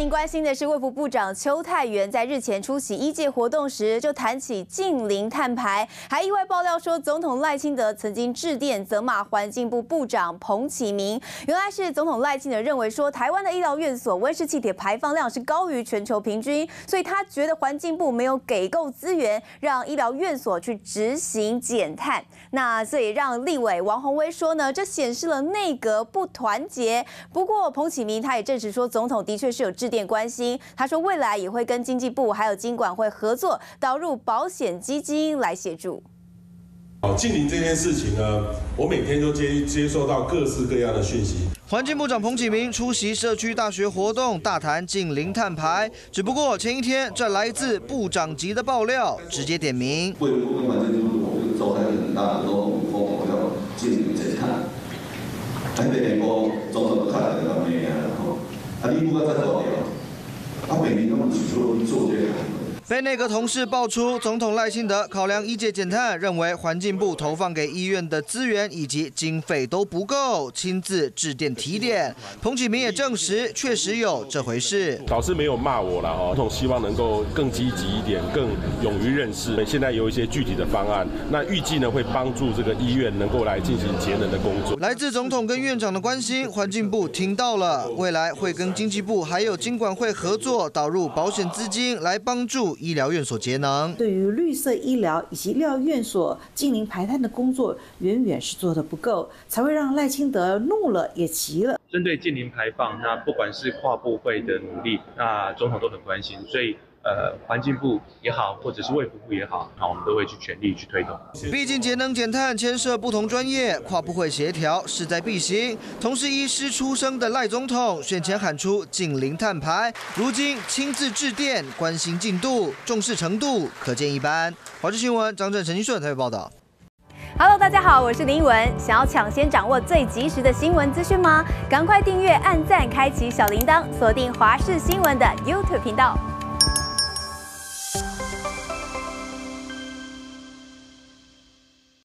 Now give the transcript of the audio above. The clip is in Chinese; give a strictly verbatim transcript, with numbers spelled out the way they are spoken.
您关心的是，卫福部长邱泰源在日前出席一届活动时，就谈起近零碳排，还意外爆料说，总统赖清德曾经致电责骂环境部部长彭启明。原来是总统赖清德认为说，台湾的医疗院所温室气体排放量是高于全球平均，所以他觉得环境部没有给够资源，让医疗院所去执行减碳。那这也让立委王宏威说呢，这显示了内阁不团结。不过彭启明他也证实说，总统的确是有致电关心，他说未来也会跟经济部还有金管会合作，导入保险基金来协助。 好，近零这件事情呢，我每天都接接受到各式各样的讯息。 环境部长彭启明出席社区大学活动，大谈近零碳排。只不过前一天，这来自部长级的爆料，直接点名。 卫福部跟环境部，我觉得招财很大的，都我我要近零减碳。喺第二個總統卡嚟咁嘅啊，啊呢個真係我哋啊，明年咁唔做做這個。 被内阁同事爆出，总统赖清德考量医界减碳，认为环境部投放给医院的资源以及经费都不够，亲自致电提点。彭启明也证实，确实有这回事。 老师没有骂我了哦，总统希望能够更积极一点，更勇于认识。现在有一些具体的方案，那预计呢会帮助这个医院能够来进行节能的工作。 来自总统跟院长的关心，环境部听到了，未来会跟经济部还有金管会合作，导入保险资金来帮助医疗院所节能。 对于绿色医疗以及医疗院所近零排碳的工作，远远是做得不够，才会让赖清德怒了也急了。 针对近零排放，那不管是跨部会的努力，那总统都很关心，所以。呃，环境部也好，或者是卫福部也好，那我们都会去全力去推动。 毕竟节能减碳牵涉不同专业，跨部会协调势在必行。同是医师出身的赖总统选前喊出近零碳排，如今亲自致电关心进度，重视程度可见一斑。华视新闻张正、陈金顺台北报道。 Hello， 大家好，我是林依文。想要抢先掌握最及时的新闻资讯吗？赶快订阅、按赞、开启小铃铛，锁定华视新闻的 YouTube 频道。